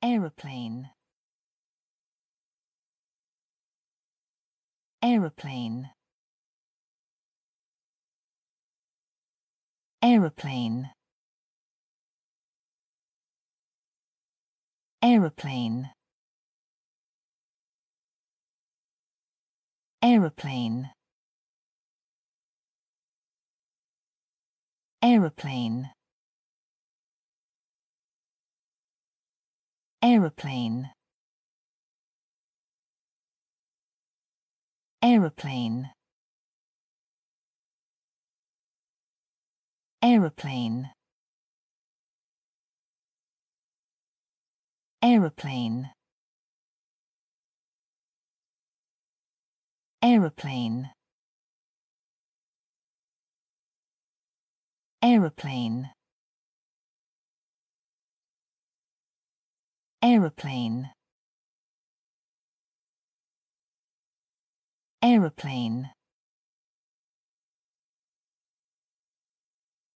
aeroplane, aeroplane, aeroplane, aeroplane, aeroplane, aeroplane, aeroplane, aeroplane, aeroplane, aeroplane, aeroplane, aeroplane, aeroplane, aeroplane,